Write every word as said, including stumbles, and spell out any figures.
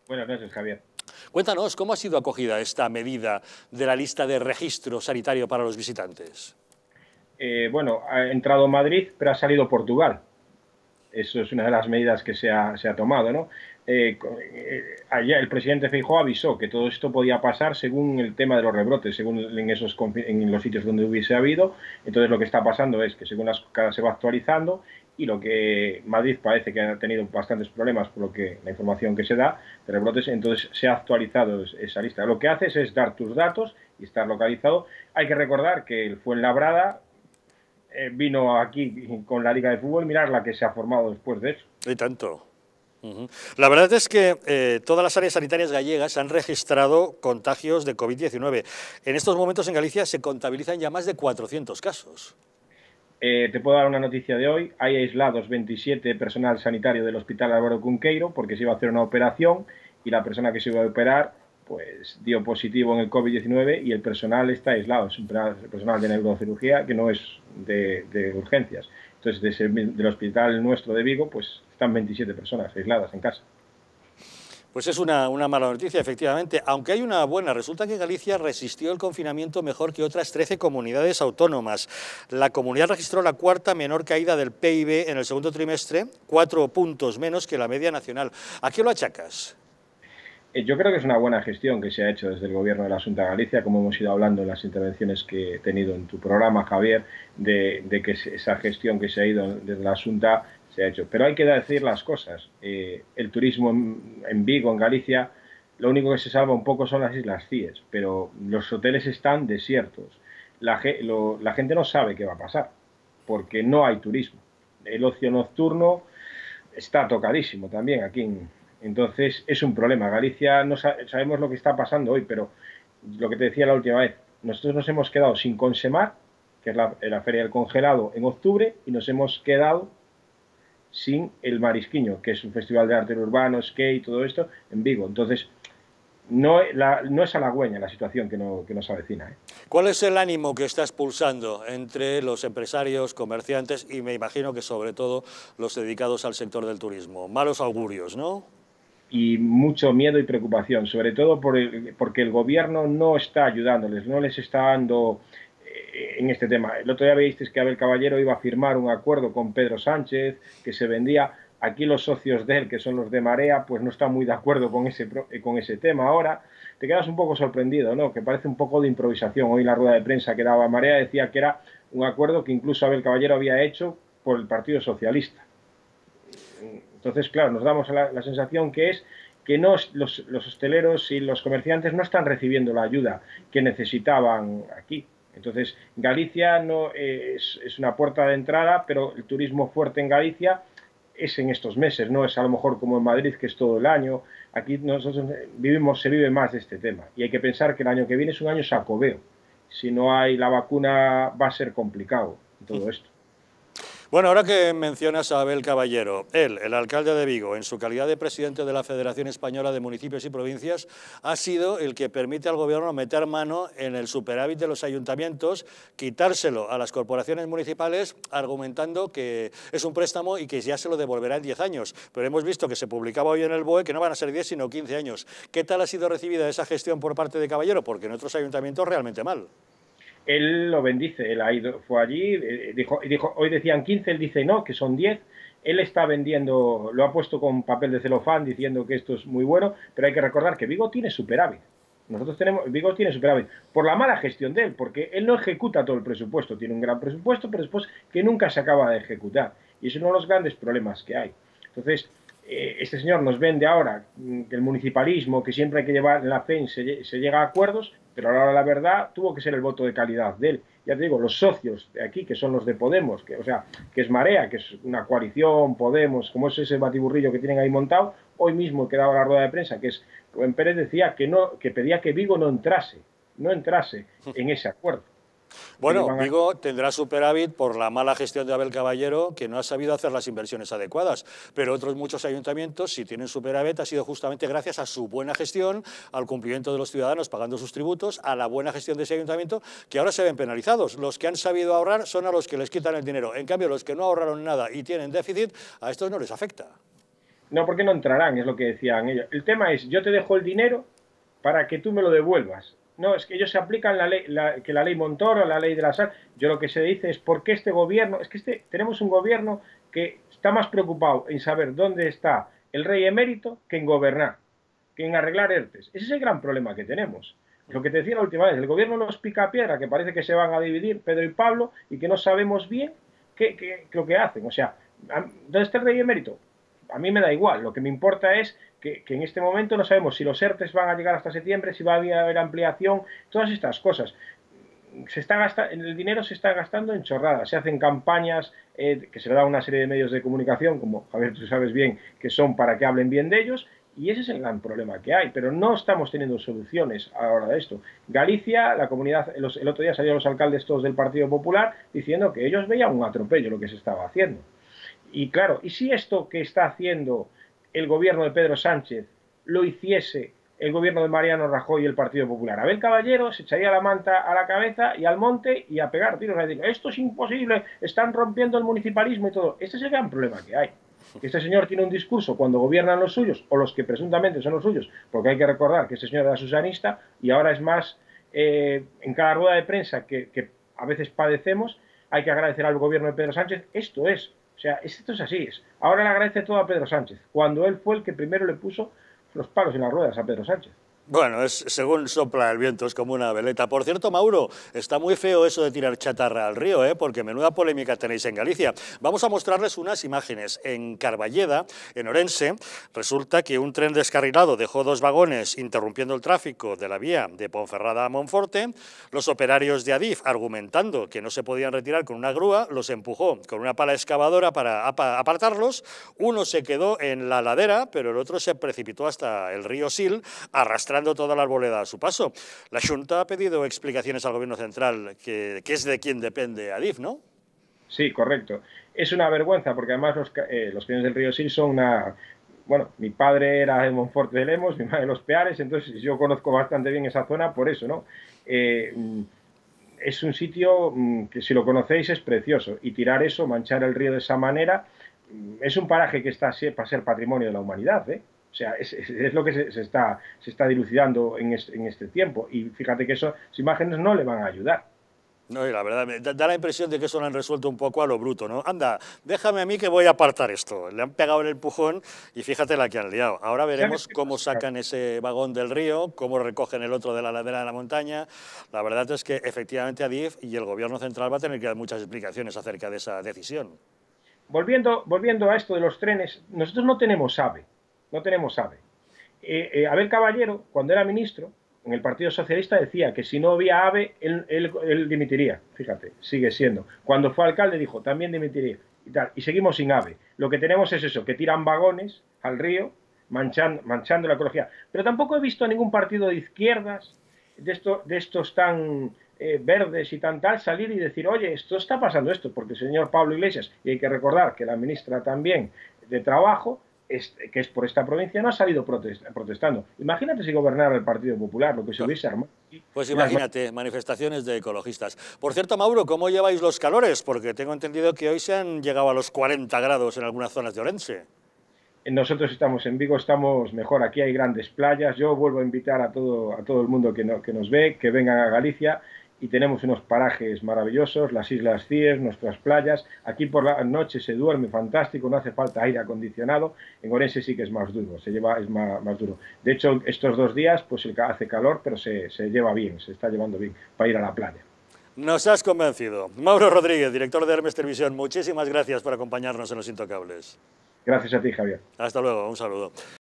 Buenas noches, Javier. Cuéntanos, ¿cómo ha sido acogida esta medida de la lista de registro sanitario para los visitantes? Eh, bueno, ha entrado Madrid, pero ha salido Portugal. Eso es una de las medidas que se ha, se ha tomado, ¿no? Eh, eh, ayer el presidente Feijóo avisó que todo esto podía pasar según el tema de los rebrotes, según en, esos, en los sitios donde hubiese habido. Entonces lo que está pasando es que según las cosas se va actualizando y lo que Madrid parece que ha tenido bastantes problemas por lo que la información que se da de rebrotes, entonces se ha actualizado esa lista. Lo que haces es dar tus datos y estar localizado. Hay que recordar que el Fuenlabrada eh, vino aquí con la Liga de Fútbol, mirar la que se ha formado después de eso. Y tanto. Uh-huh. La verdad es que eh, todas las áreas sanitarias gallegas han registrado contagios de COVID diecinueve. En estos momentos en Galicia se contabilizan ya más de cuatrocientos casos. Eh, te puedo dar una noticia de hoy. Hay aislados veintisiete personal sanitario del Hospital Álvaro Cunqueiro porque se iba a hacer una operación y la persona que se iba a operar pues dio positivo en el COVID diecinueve y el personal está aislado. Es un personal de neurocirugía que no es de, de urgencias. Entonces, de ese, del hospital nuestro de Vigo, pues están veintisiete personas aisladas en casa. Pues es una, una mala noticia, efectivamente. Aunque hay una buena, resulta que Galicia resistió el confinamiento mejor que otras trece comunidades autónomas. La comunidad registró la cuarta menor caída del P I B en el segundo trimestre, cuatro puntos menos que la media nacional. ¿A qué lo achacas? Yo creo que es una buena gestión que se ha hecho desde el Gobierno de la Xunta de Galicia, como hemos ido hablando en las intervenciones que he tenido en tu programa, Javier, de, de que esa gestión que se ha ido desde la Xunta se ha hecho. Pero hay que decir las cosas. Eh, el turismo en, en Vigo, en Galicia, lo único que se salva un poco son las Islas Cíes, pero los hoteles están desiertos. La, lo, la gente no sabe qué va a pasar, porque no hay turismo. El ocio nocturno está tocadísimo también aquí en... Entonces, es un problema. Galicia no sabemos lo que está pasando hoy, pero lo que te decía la última vez, nosotros nos hemos quedado sin Consemar, que es la, la Feria del Congelado, en octubre, y nos hemos quedado sin el Marisquiño, que es un festival de arte urbano, skate y todo esto, en Vigo. Entonces, no, la, no es halagüeña la situación que, no, que nos avecina, ¿eh? ¿Cuál es el ánimo que está expulsando entre los empresarios, comerciantes y me imagino que sobre todo los dedicados al sector del turismo? Malos augurios, ¿no? Y mucho miedo y preocupación, sobre todo por el, porque el gobierno no está ayudándoles, no les está dando eh, en este tema. El otro día veísteis que Abel Caballero iba a firmar un acuerdo con Pedro Sánchez, que se vendía. Aquí los socios de él, que son los de Marea, pues no están muy de acuerdo con ese, con ese tema. Ahora te quedas un poco sorprendido, ¿no? Que parece un poco de improvisación. Hoy la rueda de prensa que daba Marea decía que era un acuerdo que incluso Abel Caballero había hecho por el Partido Socialista. Entonces, claro, nos damos la, la sensación que es que no, los, los hosteleros y los comerciantes no están recibiendo la ayuda que necesitaban aquí. Entonces, Galicia no es, es una puerta de entrada, pero el turismo fuerte en Galicia es en estos meses, no es a lo mejor como en Madrid, que es todo el año. Aquí nosotros vivimos, se vive más de este tema. Y hay que pensar que el año que viene es un año sacobeo. Si no hay la vacuna, va a ser complicado todo esto. Bueno, ahora que mencionas a Abel Caballero, él, el alcalde de Vigo, en su calidad de presidente de la Federación Española de Municipios y Provincias, ha sido el que permite al gobierno meter mano en el superávit de los ayuntamientos, quitárselo a las corporaciones municipales, argumentando que es un préstamo y que ya se lo devolverá en diez años. Pero hemos visto que se publicaba hoy en el B O E que no van a ser diez sino quince años. ¿Qué tal ha sido recibida esa gestión por parte de Caballero? Porque en otros ayuntamientos realmente mal. Él lo bendice, él ha ido, fue allí, dijo, dijo, hoy decían quince, él dice no, que son diez. Él está vendiendo, lo ha puesto con papel de celofán diciendo que esto es muy bueno, pero hay que recordar que Vigo tiene superávit. Nosotros tenemos, Vigo tiene superávit por la mala gestión de él, porque él no ejecuta todo el presupuesto, tiene un gran presupuesto, pero después que nunca se acaba de ejecutar. Y es uno de los grandes problemas que hay. Entonces, eh, este señor nos vende ahora que el municipalismo, que siempre hay que llevar en la F E N, se, se llega a acuerdos, pero ahora la verdad tuvo que ser el voto de calidad de él. Ya te digo, los socios de aquí, que son los de Podemos, que, o sea, que es Marea, que es una coalición, Podemos, como es ese batiburrillo que tienen ahí montado, hoy mismo que daba la rueda de prensa, que es Rubén Pérez, decía que, no, que pedía que Vigo no entrase, no entrase en ese acuerdo. Bueno, Vigo tendrá superávit por la mala gestión de Abel Caballero, que no ha sabido hacer las inversiones adecuadas, pero otros muchos ayuntamientos, si tienen superávit, ha sido justamente gracias a su buena gestión, al cumplimiento de los ciudadanos pagando sus tributos, a la buena gestión de ese ayuntamiento, que ahora se ven penalizados. Los que han sabido ahorrar son a los que les quitan el dinero. En cambio, los que no ahorraron nada y tienen déficit, a estos no les afecta. No, porque no entrarán, es lo que decían ellos. El tema es, yo te dejo el dinero para que tú me lo devuelvas. No, es que ellos se aplican la ley, la, que la ley Montoro, la ley de la sal. Yo lo que se dice es por qué este gobierno, es que este, tenemos un gobierno que está más preocupado en saber dónde está el rey emérito que en gobernar, que en arreglar ERTES. Ese es el gran problema que tenemos. Lo que te decía la última vez, el gobierno nos pica piedra, que parece que se van a dividir Pedro y Pablo, y que no sabemos bien qué, qué, qué lo que hacen. O sea, ¿dónde está el rey emérito? A mí me da igual, lo que me importa es que, que en este momento no sabemos si los ERTES van a llegar hasta septiembre, si va a haber ampliación, todas estas cosas. Se está gastando, el dinero se está gastando en chorradas, se hacen campañas eh, que se le da a una serie de medios de comunicación, como Javier, tú sabes bien, que son para que hablen bien de ellos, y ese es el gran problema que hay, pero no estamos teniendo soluciones a la hora de esto. Galicia, la comunidad, los, el otro día salieron los alcaldes todos del Partido Popular diciendo que ellos veían un atropello lo que se estaba haciendo. Y claro, ¿y si esto que está haciendo el gobierno de Pedro Sánchez lo hiciese el gobierno de Mariano Rajoy y el Partido Popular? Abel Caballero se echaría la manta a la cabeza y al monte y a pegar tiros, a decir, esto es imposible, están rompiendo el municipalismo y todo. Este es el gran problema que hay. Este señor tiene un discurso cuando gobiernan los suyos, o los que presuntamente son los suyos, porque hay que recordar que este señor era susanista y ahora es más, eh, en cada rueda de prensa que, que a veces padecemos, hay que agradecer al gobierno de Pedro Sánchez. Esto es. O sea, esto es así. Es. Ahora le agradece todo a Pedro Sánchez, cuando él fue el que primero le puso los palos en las ruedas a Pedro Sánchez. Bueno, es, según sopla el viento, es como una veleta. Por cierto, Mauro, está muy feo eso de tirar chatarra al río, ¿eh? Porque menuda polémica tenéis en Galicia. Vamos a mostrarles unas imágenes. En Carballeda, en Orense, resulta que un tren descarrilado dejó dos vagones interrumpiendo el tráfico de la vía de Ponferrada a Monforte. Los operarios de Adif, argumentando que no se podían retirar con una grúa, los empujó con una pala excavadora para apartarlos. Uno se quedó en la ladera, pero el otro se precipitó hasta el río Sil, arrastrando toda la arboleda a su paso. La Xunta ha pedido explicaciones al Gobierno central, que, que es de quien depende Adif, ¿no? Sí, correcto. Es una vergüenza, porque además los, eh, los peñas del río Sil son una... Bueno, mi padre era de Monforte de Lemos, mi madre de Los Peares, entonces yo conozco bastante bien esa zona por eso, ¿no? Eh, es un sitio que, si lo conocéis, es precioso, y tirar eso, manchar el río de esa manera, es un paraje que está para ser patrimonio de la humanidad, ¿eh? O sea, es, es, es lo que se, se, está, se está dilucidando en este, en este tiempo. Y fíjate que esas imágenes no le van a ayudar. No, y la verdad, me da, da la impresión de que eso lo han resuelto un poco a lo bruto, ¿no? Anda, déjame a mí que voy a apartar esto. Le han pegado el empujón y fíjate la que han liado. Ahora veremos cómo sacan ese vagón del río, cómo recogen el otro de la ladera de la montaña. La verdad es que efectivamente Adif y el Gobierno central va a tener que dar muchas explicaciones acerca de esa decisión. Volviendo, volviendo a esto de los trenes, nosotros no tenemos AVE. No tenemos AVE. Eh, eh, Abel Caballero, cuando era ministro, en el Partido Socialista decía que si no había AVE, él, él, él dimitiría. Fíjate, sigue siendo. Cuando fue alcalde dijo, también dimitiría. Y, tal, y seguimos sin AVE. Lo que tenemos es eso, que tiran vagones al río, manchando, manchando la ecología. Pero tampoco he visto a ningún partido de izquierdas, de, esto, de estos tan eh, verdes y tan tal, salir y decir, oye, esto está pasando esto, porque el señor Pablo Iglesias, y hay que recordar que la ministra también de Trabajo, que es por esta provincia, no ha salido protestando. Imagínate si gobernara el Partido Popular, lo que se hubiese armado. Pues imagínate, manifestaciones de ecologistas. Por cierto, Mauro, ¿cómo lleváis los calores? Porque tengo entendido que hoy se han llegado a los cuarenta grados en algunas zonas de Orense. Nosotros estamos en Vigo, estamos mejor, aquí hay grandes playas. Yo vuelvo a invitar a todo, a todo el mundo que, no, que nos ve, que vengan a Galicia. Y tenemos unos parajes maravillosos, las Islas Cíes, nuestras playas. Aquí por la noche se duerme fantástico, no hace falta aire acondicionado. En Orense sí que es más duro, se lleva, es más, más duro. De hecho, estos dos días pues hace calor, pero se, se lleva bien, se está llevando bien para ir a la playa. Nos has convencido. Mauro Rodríguez, director de Hermes Televisión, muchísimas gracias por acompañarnos en Los Intocables. Gracias a ti, Javier. Hasta luego, un saludo.